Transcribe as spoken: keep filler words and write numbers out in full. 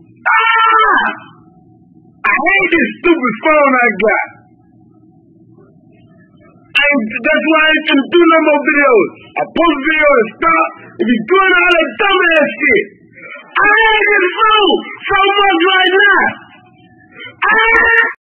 Ah! I hate this stupid phone I got. I, that's why I can do no more videos. I post videos and stop and be doing all that dumbass shit.